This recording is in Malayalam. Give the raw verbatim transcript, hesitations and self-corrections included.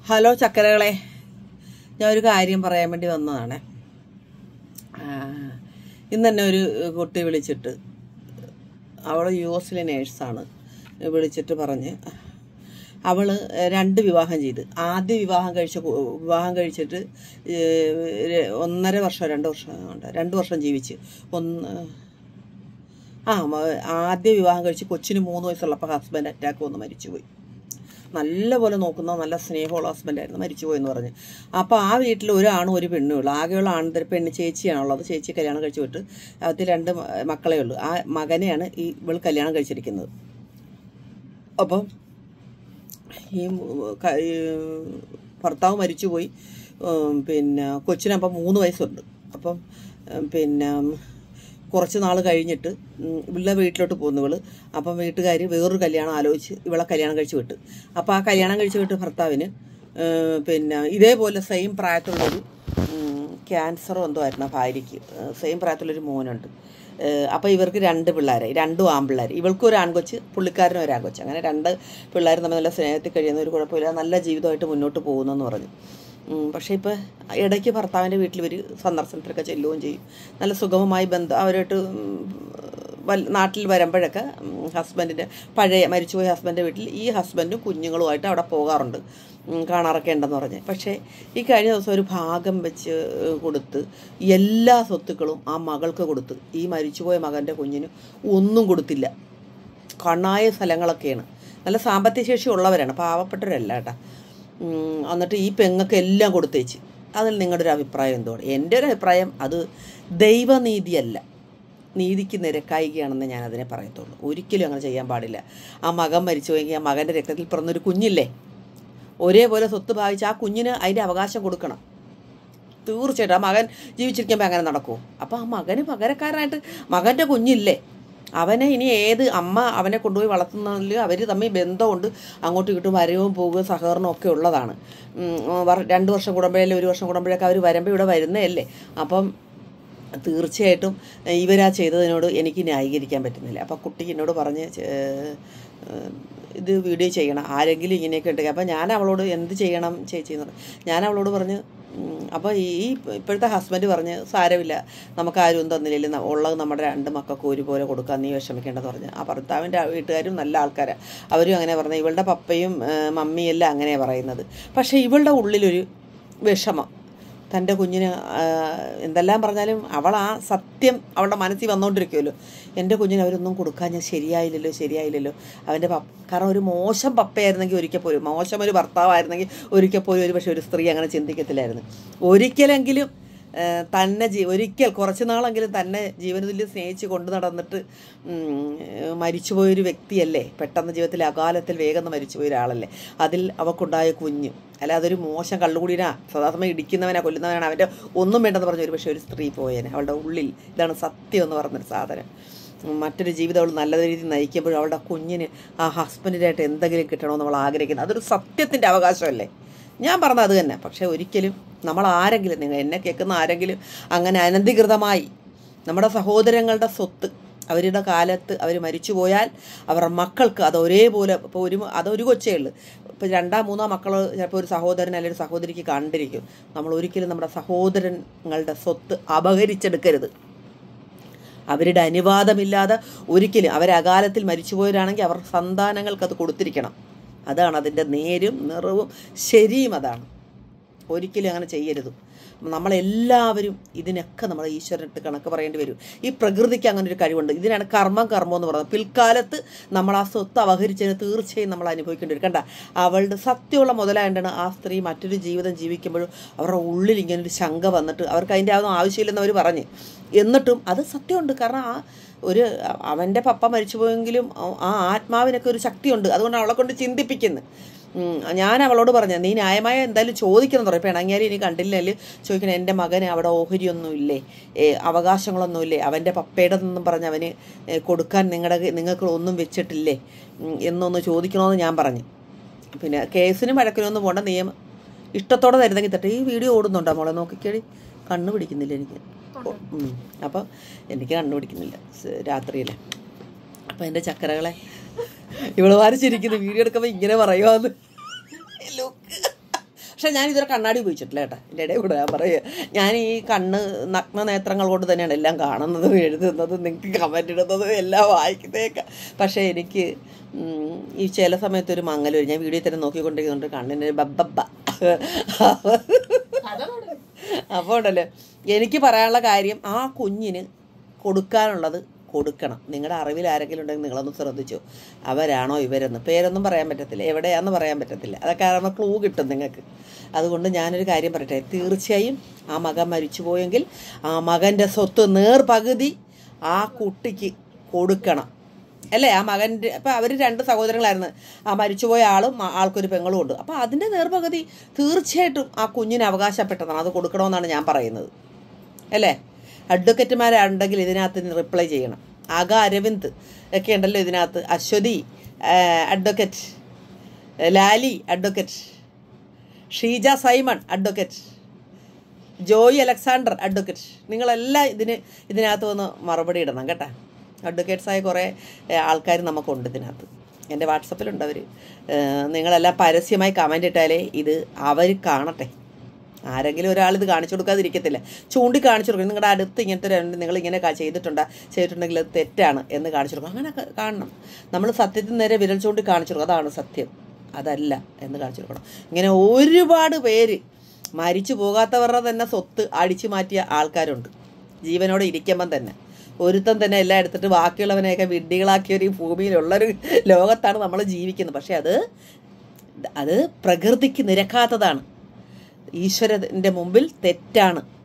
ഹലോ ചക്കരകളെ, ഞാൻ ഒരു കാര്യം പറയാൻ വേണ്ടി വന്നതാണ്. ഇന്ന് തന്നെ ഒരു കുട്ടി വിളിച്ചിട്ട്, അവൾ യു എസിലെ നേഴ്സാണ്, വിളിച്ചിട്ട് പറഞ്ഞ് അവൾ രണ്ട് വിവാഹം ചെയ്ത്. ആദ്യ വിവാഹം കഴിച്ച വിവാഹം കഴിച്ചിട്ട് ഒന്നര വർഷം രണ്ട് വർഷം ഉണ്ട് രണ്ട് വർഷം ജീവിച്ച് ഒന്ന് ആ ആദ്യ വിവാഹം കഴിച്ച് കൊച്ചിന് മൂന്ന് വയസ്സുള്ളപ്പോൾ ഹസ്ബൻഡ് അറ്റാക്ക് വന്ന് മരിച്ചുപോയി. നല്ലപോലെ നോക്കുന്ന നല്ല സ്നേഹമുള്ള ഹസ്ബൻഡായിരുന്നു, മരിച്ചുപോയെന്ന് പറഞ്ഞ്. അപ്പോൾ ആ വീട്ടിൽ ഒരാണും ഒരു പെണ്ണും ഉള്ളു. ആകെയുള്ള ആണ് പെണ്ണ് ചേച്ചിയാണുള്ളത്. ചേച്ചി കല്യാണം കഴിച്ച് വിട്ട് അതിൽ രണ്ട് മക്കളേ ഉള്ളൂ. ആ മകനെയാണ് ഈ ഇവൾ കല്യാണം കഴിച്ചിരിക്കുന്നത്. അപ്പം ഈ ഭർത്താവ് മരിച്ചുപോയി. പിന്നെ കൊച്ചിനപ്പം മൂന്ന് വയസ്സുണ്ട്. അപ്പം പിന്നെ കുറച്ച് നാൾ കഴിഞ്ഞിട്ട് ഇവളുടെ വീട്ടിലോട്ട് പോകുന്നു ഇവള്. അപ്പം വീട്ടുകാർ വേറൊരു കല്യാണം ആലോചിച്ച് ഇവളെ കല്യാണം കഴിച്ച് വിട്ട്. അപ്പോൾ ആ കല്യാണം കഴിച്ച് വിട്ട് ഭർത്താവിന് പിന്നെ ഇതേപോലെ സെയിം പ്രായത്തിലുള്ളൊരു ക്യാൻസറോ എന്തോ ആയിരുന്നു ഭാര്യയ്ക്ക്. സെയിം പ്രായത്തിലുള്ളൊരു മോനുണ്ട്. അപ്പോൾ ഇവർക്ക് രണ്ട് പിള്ളേരായി, രണ്ടും ആൺപിള്ളേർ. ഇവൾക്കും ഒരു ആൺകൊച്ച്, പുള്ളിക്കാരനും ഒരു ആൺകൊച്ച്. അങ്ങനെ രണ്ട് പിള്ളേർ തമ്മിൽ നല്ല സ്നേഹത്തിൽ കഴിയുന്ന, ഒരു കുഴപ്പമില്ല, നല്ല ജീവിതമായിട്ട് മുന്നോട്ട് പോകുന്നെന്ന് പറഞ്ഞു. പക്ഷേ ഇപ്പോൾ ഇടയ്ക്ക് ഭർത്താവിൻ്റെ വീട്ടിൽ ഇവർ സന്ദർശനത്തിലൊക്കെ ചെല്ലുകയും ചെയ്യും. നല്ല സുഗമമായി ബന്ധം അവരായിട്ട് നാട്ടിൽ വരുമ്പോഴൊക്കെ ഹസ്ബൻഡിൻ്റെ പഴയ മരിച്ചുപോയ ഹസ്ബൻഡിൻ്റെ വീട്ടിൽ ഈ ഹസ്ബൻഡും കുഞ്ഞുങ്ങളുമായിട്ട് അവിടെ പോകാറുണ്ട്, കാണാറൊക്കെ ഉണ്ടെന്ന് പറഞ്ഞ്. പക്ഷേ ഈ കഴിഞ്ഞ ദിവസം ഒരു ഭാഗം വെച്ച് കൊടുത്ത് എല്ലാ സ്വത്തുക്കളും ആ മകൾക്ക് കൊടുത്ത് ഈ മരിച്ചുപോയ മകൻ്റെ കുഞ്ഞിന് ഒന്നും കൊടുത്തില്ല. കണ്ണായ സ്ഥലങ്ങളൊക്കെയാണ്. നല്ല സാമ്പത്തിക ശേഷി ഉള്ളവരാണ്, പാവപ്പെട്ടവരല്ല കേട്ടോ. എന്നിട്ട് ഈ പെങ്ങൾക്ക് എല്ലാം കൊടുത്തേച്ച്. അതിൽ നിങ്ങളുടെ ഒരു അഭിപ്രായം എന്തുകൊണ്ട്? എൻ്റെ ഒരു അഭിപ്രായം, അത് ദൈവനീതിയല്ല, നീതിക്ക് നിരക്കായികയാണെന്ന് ഞാൻ അതിനെ പറയത്തുള്ളൂ. ഒരിക്കലും അങ്ങനെ ചെയ്യാൻ പാടില്ല. ആ മകൻ മരിച്ചു പോയെങ്കിൽ ആ മകൻ്റെ രക്തത്തിൽ പിറന്നൊരു കുഞ്ഞില്ലേ, ഒരേപോലെ സ്വത്ത് ഭാവിച്ച് ആ കുഞ്ഞിന് അതിൻ്റെ അവകാശം കൊടുക്കണം. തീർച്ചയായിട്ടും ആ മകൻ ജീവിച്ചിരിക്കുമ്പോൾ അങ്ങനെ നടക്കുമോ? അപ്പോൾ ആ മകന് പകരക്കാരനായിട്ട് മകൻ്റെ കുഞ്ഞില്ലേ, അവനെ ഇനി ഏത് അമ്മ അവനെ കൊണ്ടുപോയി വളർത്തുന്നതിൽ അവർ തമ്മിൽ ബന്ധമുണ്ട്, അങ്ങോട്ടും ഇങ്ങോട്ടും വരവും പോകുകയും സഹകരണവും ഒക്കെ ഉള്ളതാണ്. രണ്ട് വർഷം കൂടുമ്പോഴല്ലേ ഒരു വർഷം കൂടുമ്പോഴൊക്കെ അവർ വരുമ്പോൾ ഇവിടെ വരുന്നതല്ലേ. അപ്പം തീർച്ചയായിട്ടും ഇവരാ ചെയ്തതിനോട് എനിക്ക് ന്യായീകരിക്കാൻ പറ്റുന്നില്ല. അപ്പോൾ കുട്ടി എന്നോട് പറഞ്ഞ് ഇത് വീഡിയോ ചെയ്യണം, ആരെങ്കിലും ഇങ്ങനെയൊക്കെ ഉണ്ടെങ്കിൽ. അപ്പോൾ ഞാൻ അവളോട് എന്ത് ചെയ്യണം ചേച്ചി എന്ന് പറഞ്ഞു. ഞാൻ അവളോട് പറഞ്ഞ്, അപ്പോൾ ഈ ഇപ്പോഴത്തെ ഹസ്ബൻഡ് പറഞ്ഞ് സാരമില്ല, നമുക്ക് ആരും ഒന്നും തന്നില്ല, ഉള്ളത് നമ്മുടെ രണ്ട് മക്കൾക്ക് ഒരുപോലെ കൊടുക്കാൻ, നീ വിഷമിക്കേണ്ടെന്ന് പറഞ്ഞ്. ആ ഭർത്താവിൻ്റെ വീട്ടുകാരും നല്ല ആൾക്കാരാണ്, അവരും അങ്ങനെ പറഞ്ഞത്. ഇവളുടെ പപ്പയും മമ്മിയും എല്ലാം അങ്ങനെയാണ് പറയുന്നത്. പക്ഷേ ഇവളുടെ ഉള്ളിലൊരു വിഷമം, തൻ്റെ കുഞ്ഞിന് എന്തെല്ലാം പറഞ്ഞാലും അവൾ ആ സത്യം അവളുടെ മനസ്സിൽ വന്നുകൊണ്ടിരിക്കുമല്ലോ. എൻ്റെ കുഞ്ഞിന് അവരൊന്നും കൊടുക്കാൻ ഞാൻ ശരിയായില്ലല്ലോ ശരിയായില്ലല്ലോ അവൻ്റെ പപ്പ. കാരണം ഒരു മോശം പപ്പയായിരുന്നെങ്കിൽ ഒരിക്കൽ പോലും, മോശം ഒരു ഭർത്താവായിരുന്നെങ്കിൽ ഒരിക്കൽ പോലും ഒരു പക്ഷേ ഒരു സ്ത്രീ അങ്ങനെ ചിന്തിക്കത്തില്ലായിരുന്നു. ഒരിക്കലെങ്കിലും തന്നെ ജീ ഒരിക്കൽ കുറച്ച് നാളെങ്കിലും തന്നെ ജീവനതുല്യം സ്നേഹിച്ച് കൊണ്ടു നടന്നിട്ട് മരിച്ചുപോയൊരു വ്യക്തിയല്ലേ, പെട്ടെന്ന് ജീവിതത്തിൽ അകാലത്തിൽ വേഗം മരിച്ചുപോയ ഒരാളല്ലേ. അതിൽ അവൾക്കുണ്ടായ കുഞ്ഞ്, അല്ല അതൊരു മോശം കള്ളുകൂടിനാ, സദാസമയം ഇടിക്കുന്നവനാ കൊല്ലുന്നവനാണ്, അവൻ്റെ ഒന്നും വേണ്ടെന്ന് പറഞ്ഞ ഒരു പക്ഷേ ഒരു സ്ത്രീ പോയേനെ. അവളുടെ ഉള്ളിൽ ഇതാണ് സത്യം എന്ന് പറഞ്ഞൊരു സാധനം. മറ്റൊരു ജീവിതം അവൾ നല്ല രീതിയിൽ നയിക്കുമ്പോഴും അവളുടെ കുഞ്ഞിന് ആ ഹസ്ബൻഡിനായിട്ട് എന്തെങ്കിലും കിട്ടണമെന്ന് അവൾ ആഗ്രഹിക്കുന്നത്, അതൊരു സത്യത്തിൻ്റെ അവകാശമല്ലേ. ഞാൻ പറഞ്ഞത് അത് തന്നെ. പക്ഷേ ഒരിക്കലും നമ്മൾ ആരെങ്കിലും, നിങ്ങൾ എന്നെ കേൾക്കുന്ന ആരെങ്കിലും അങ്ങനെ അനധികൃതമായി നമ്മുടെ സഹോദരങ്ങളുടെ സ്വത്ത് അവരുടെ കാലത്ത് അവർ മരിച്ചു പോയാൽ അവരുടെ മക്കൾക്ക് അത് ഒരേപോലെ, ഇപ്പോൾ ഒരു അതൊരു കൊച്ചേ ഉള്ളൂ, ഇപ്പോൾ രണ്ടാം മൂന്നോ മക്കൾ ചിലപ്പോൾ ഒരു സഹോദരൻ അല്ലെങ്കിൽ ഒരു സഹോദരിക്ക് കണ്ടിരിക്കും. നമ്മൾ ഒരിക്കലും നമ്മുടെ സഹോദരങ്ങളുടെ സ്വത്ത് അപഹരിച്ചെടുക്കരുത്. അവരുടെ അനുവാദമില്ലാതെ ഒരിക്കലും, അവർ അകാലത്തിൽ മരിച്ചുപോയവരാണെങ്കിൽ അവർ സന്താനങ്ങൾക്ക് അത് കൊടുത്തിരിക്കണം. അതാണ് അതിൻ്റെ നേരും നിറവും ശരിയും, അതാണ്. ഒരിക്കലും അങ്ങനെ ചെയ്യരുത്. നമ്മളെല്ലാവരും ഇതിനൊക്കെ നമ്മൾ ഈശ്വരനിട്ട് കണക്ക് പറയേണ്ടി വരും. ഈ പ്രകൃതിക്ക് അങ്ങനെ ഒരു കഴിവുണ്ട്. ഇതിനാണ് കർമ്മം കർമ്മം എന്ന് പറയുന്നത്. പിൽക്കാലത്ത് നമ്മൾ ആ സ്വത്ത് അപഹരിച്ചതിന് തീർച്ചയായും നമ്മൾ അനുഭവിക്കേണ്ടി വരും. കണ്ട, അവളുടെ സത്യമുള്ള മുതലായതുകൊണ്ടാണ് ആ സ്ത്രീ മറ്റൊരു ജീവിതം ജീവിക്കുമ്പോഴും അവരുടെ ഉള്ളിൽ ഇങ്ങനൊരു ശങ്ക വന്നിട്ട് അവർക്ക് അതിൻ്റെ അതൊന്നും ആവശ്യമില്ലെന്ന് അവർ പറഞ്ഞ്. എന്നിട്ടും അത് സത്യമുണ്ട്. കാരണം ആ ഒരു അവൻ്റെ പപ്പ മരിച്ചുപോയെങ്കിലും ആ ആത്മാവിനൊക്കെ ഒരു ശക്തിയുണ്ട്. അതുകൊണ്ട് അവളെ കൊണ്ട് ചിന്തിപ്പിക്കുന്നു. ഞാൻ അവളോട് പറഞ്ഞു, നീ ന്യായമായ എന്തായാലും ചോദിക്കണം എന്ന് പറയും. പിണങ്ങിയാലും ഇനി കണ്ടില്ലെങ്കിൽ ചോദിക്കണം, എൻ്റെ മകന് അവിടെ ഓഹരിയൊന്നും ഇല്ലേ, അവകാശങ്ങളൊന്നും ഇല്ലേ, അവൻ്റെ പപ്പയുടെ നിന്നും പറഞ്ഞ് അവന് കൊടുക്കാൻ നിങ്ങളുടെ നിങ്ങൾക്ക് ഒന്നും വെച്ചിട്ടില്ലേ എന്നൊന്ന് ചോദിക്കണമെന്ന് ഞാൻ പറഞ്ഞു. പിന്നെ കേസിനും വഴക്കിനൊന്നും പോകണ്ട, നിയമം ഇഷ്ടത്തോടെ തരുന്നെങ്കിൽ തട്ടെ. ഈ വീഡിയോ ഓടുന്നുണ്ടോ മോളെ? നോക്കിക്കേടി, കണ്ണു പിടിക്കുന്നില്ല എനിക്ക്. അപ്പം എനിക്ക് കണ്ണു പിടിക്കുന്നില്ല രാത്രിയിൽ. അപ്പം എൻ്റെ ചക്കരകളെ, ഇവള് വാരിച്ചിരിക്കുന്നു വീഡിയോ എടുക്കുമ്പോൾ ഇങ്ങനെ പറയുവാന്ന്. ലുക്ക് പക്ഷെ ഞാൻ ഇതുവരെ കണ്ണാടി ഉപയോഗിച്ചിട്ടില്ല കേട്ടോ. എൻ്റെ ഇടയിൽ കൂടെ ഞാൻ പറയുക, ഞാൻ ഈ കണ്ണ് നഗ്ന നേത്രങ്ങൾ കൊണ്ട് തന്നെയാണ് എല്ലാം കാണുന്നതും എഴുതുന്നതും നിങ്ങൾക്ക് കമൻ്റ് ഇടുന്നതും എല്ലാം വായിക്കുന്നതൊക്കെ. പക്ഷേ എനിക്ക് ഈ ചില സമയത്ത് ഒരു മങ്ങൽ വരും. ഞാൻ വീഡിയോ തന്നെ നോക്കിക്കൊണ്ടിരിക്കുന്നുണ്ട്, കണ്ണിന് ബബ്ബ. അപ്പോൾ ഉണ്ടല്ലോ എനിക്ക് പറയാനുള്ള കാര്യം, ആ കുഞ്ഞിന് കൊടുക്കാനുള്ളത് കൊടുക്കണം. നിങ്ങളുടെ അറിവിൽ ആരെങ്കിലും ഉണ്ടെങ്കിൽ നിങ്ങളൊന്ന് ശ്രദ്ധിച്ചു, അവരാണോ ഇവരെന്ന്. പേരൊന്നും പറയാൻ പറ്റത്തില്ല, എവിടെയാണെന്ന് പറയാൻ പറ്റത്തില്ല, അതൊക്കെ ആകുമ്പോൾ ക്ലൂ കിട്ടും നിങ്ങൾക്ക്. അതുകൊണ്ട് ഞാനൊരു കാര്യം പറയട്ടെ, തീർച്ചയായും ആ മകൻ മരിച്ചു പോയെങ്കിൽ ആ മകൻ്റെ സ്വത്ത് നേർപകുതി ആ കുട്ടിക്ക് കൊടുക്കണം, അല്ലേ? ആ മകൻ്റെ അപ്പം അവർ രണ്ട് സഹോദരങ്ങളായിരുന്നു, ആ മരിച്ചുപോയ ആളും ആൾക്കൊരു പെങ്ങളും ഉണ്ട്. അപ്പോൾ അതിൻ്റെ നേർപകുതി തീർച്ചയായിട്ടും ആ കുഞ്ഞിന് അവകാശപ്പെട്ടതാണ്, അത് കൊടുക്കണമെന്നാണ് ഞാൻ പറയുന്നത്, അല്ലേ? അഡ്വക്കറ്റുമാരുണ്ടെങ്കിൽ ഇതിനകത്ത് റിപ്ലൈ ചെയ്യണം. ആഗ അരവിന്ദ് ഒക്കെ ഉണ്ടല്ലോ ഇതിനകത്ത്, Aswathy advocate, Lali advocate, Sheeja Simon advocate, Joy Alexander advocate, നിങ്ങളെല്ലാം ഇതിന് ഇതിനകത്ത് വന്ന് മറുപടി ഇടണം കേട്ടോ. അഡ്വക്കേറ്റ്സായ കുറേ ആൾക്കാർ നമുക്കുണ്ട് ഇതിനകത്ത്, എൻ്റെ വാട്സപ്പിലുണ്ട് അവർ. നിങ്ങളെല്ലാം പരസ്യമായി കമൻ്റ് ഇട്ടാലേ ഇത് അവർ കാണട്ടെ. ആരെങ്കിലും ഒരാൾ ഇത് കാണിച്ചു കൊടുക്കാതിരിക്കത്തില്ല, ചൂണ്ടി കാണിച്ചു കൊടുക്കണം. നിങ്ങളുടെ അടുത്ത് ഇങ്ങനത്തെ രണ്ട് നിങ്ങളിങ്ങനെ ചെയ്തിട്ടുണ്ടാ ചെയ്തിട്ടുണ്ടെങ്കിൽ അത് തെറ്റാണ് എന്ന് കാണിച്ചു കൊടുക്കണം. അങ്ങനെ കാണണം. നമ്മൾ സത്യത്തിന് നേരെ വിരൽ ചൂണ്ടി കാണിച്ചു കൊടുക്കും, അതാണ് സത്യം, അതല്ല എന്ന് കാണിച്ചു കൊടുക്കണം. ഇങ്ങനെ ഒരുപാട് പേര് മരിച്ചു പോകാത്തവരുടെ തന്നെ സ്വത്ത് അടിച്ചു മാറ്റിയ ആൾക്കാരുണ്ട്. ജീവനോടെ ഇരിക്കുമ്പം തന്നെ ഒരുത്തം തന്നെ എല്ലാം എടുത്തിട്ട് ബാക്കിയുള്ളവനെയൊക്കെ വിഡ്ഢികളാക്കിയൊരു ഭൂമിയിലുള്ളൊരു ലോകത്താണ് നമ്മൾ ജീവിക്കുന്നത്. പക്ഷേ അത് അത് പ്രകൃതിക്ക് നിരക്കാത്തതാണ്, ഈശ്വരൻ്റെ മുമ്പിൽ തെറ്റാണ്.